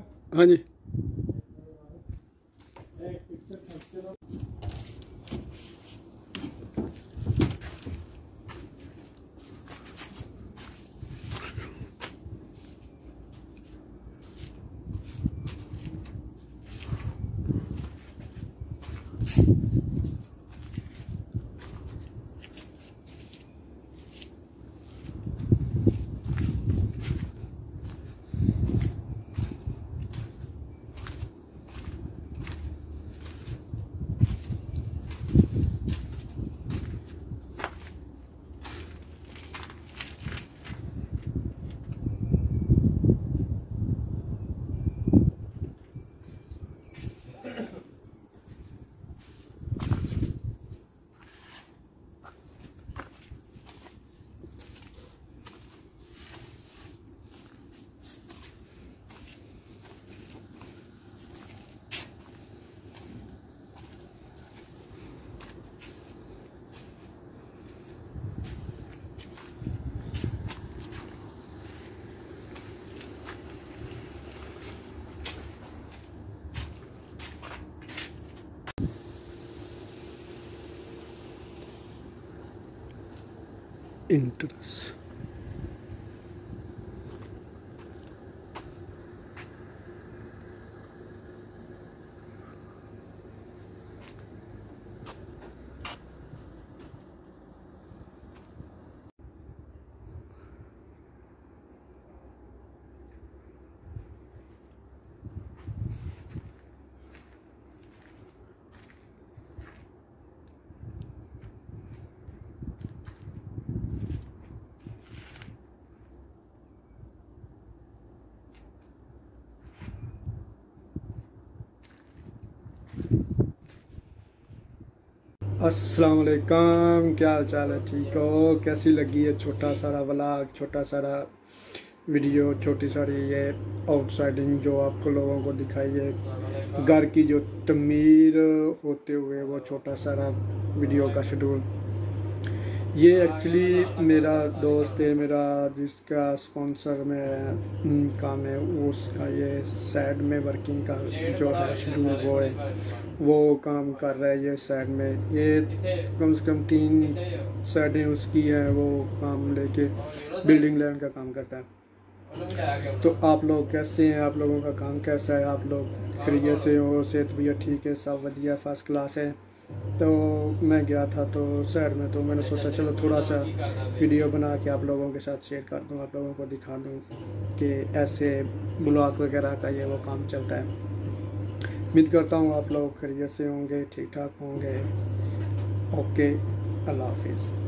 हाँ जी। इंटरेस्ट अस्सलाम वालेकुम, क्या हाल चाल है? ठीक हो? कैसी लगी है छोटा सारा व्लॉग, छोटा सारा वीडियो, छोटी सारी ये आउटसाइडिंग जो आपको लोगों को दिखाई है, घर की जो तमीर होते हुए वो छोटा सारा वीडियो का शेड्यूल। ये एक्चुअली मेरा दोस्त है, मेरा जिसका स्पॉन्सर में काम है, उसका ये साइड में वर्किंग का जो है शेड्यूल वो काम कर रहा है। ये साइड में ये कम से कम 3 साइडें उसकी हैं, वो काम लेके बिल्डिंग लैंड का काम करता है। तो आप लोग कैसे हैं? आप लोगों का काम कैसा है? आप लोग खैरियत से हो? सेहत भी ठीक है? सब बढ़िया, फर्स्ट क्लास है। तो मैं गया था तो शहर में, तो मैंने सोचा चलो थोड़ा सा वीडियो बना के आप लोगों के साथ शेयर कर दूँ, आप लोगों को दिखा दूँ कि ऐसे ब्लॉग वगैरह का ये वो काम चलता है। उम्मीद करता हूँ आप लोग खैरियत से होंगे, ठीक ठाक होंगे। ओके, अल्लाह हाफिज़।